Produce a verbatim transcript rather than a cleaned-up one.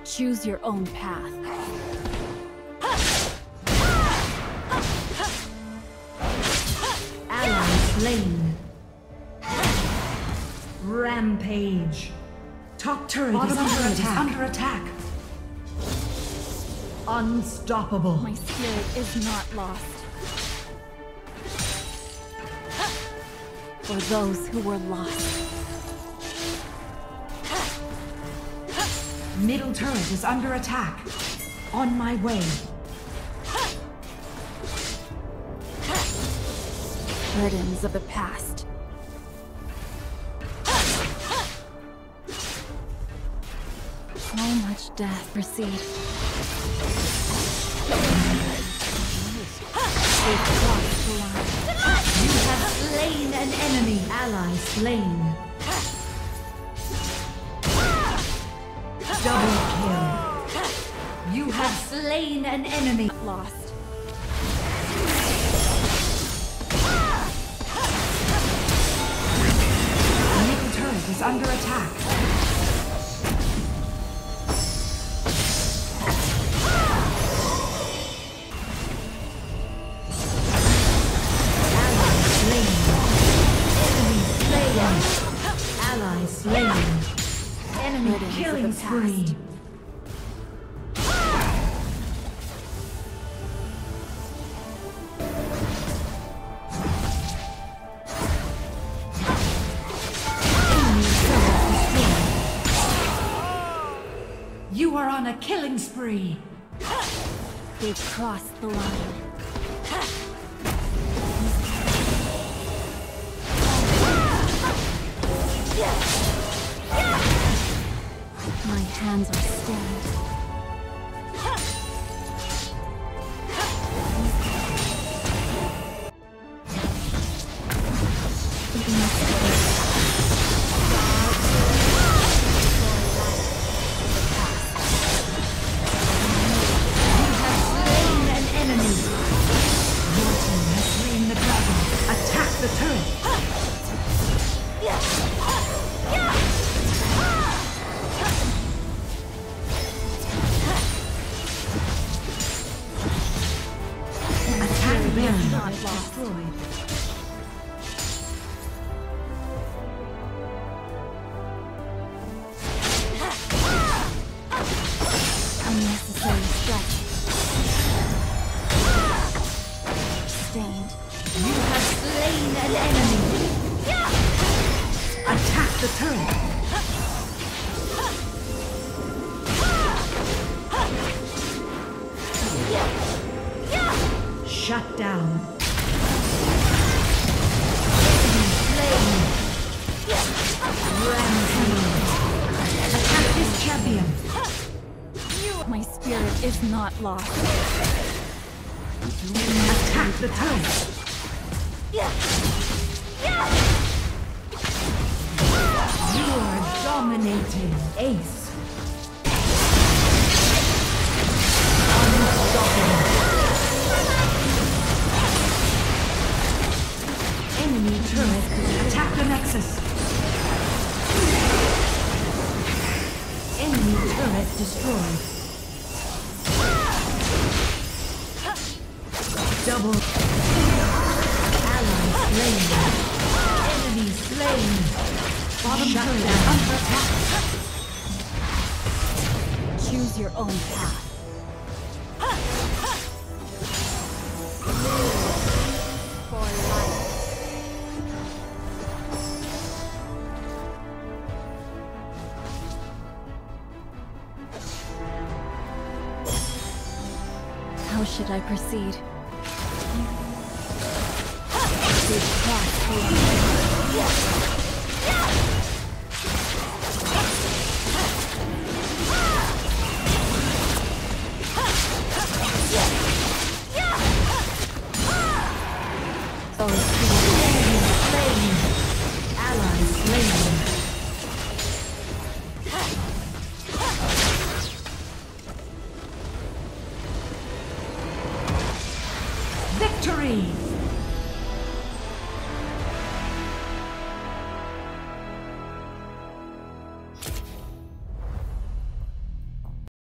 Choose your own path. Ally slain. Rampage. Top turret is under attack. under attack. Unstoppable. My spirit is not lost. For those who were lost. Middle turret is under attack. On my way. Burdens of the past. So much death proceed. They've crossed the line. You have slain an enemy. Ally slain. Double kill. You have slain an enemy. Lost. Middle turret is under attack. Ally slain. Enemy killing spree. You are on a killing spree. They've crossed the line. My hands are stained. Unnecessary stretch. Stained. You have slain an enemy. Attack the turret. Shut down. Slain. Rampage. Attack this champion. My spirit is not lost. Attack the turret. You are dominating. Ace. Unstoppable. Enemy turret. Attack the Nexus. Enemy turret destroyed. Double. Ally slain. Enemy slain. Bottom turret under attack. Choose your own path. For life. How should I proceed? They've crossed the line. Oh.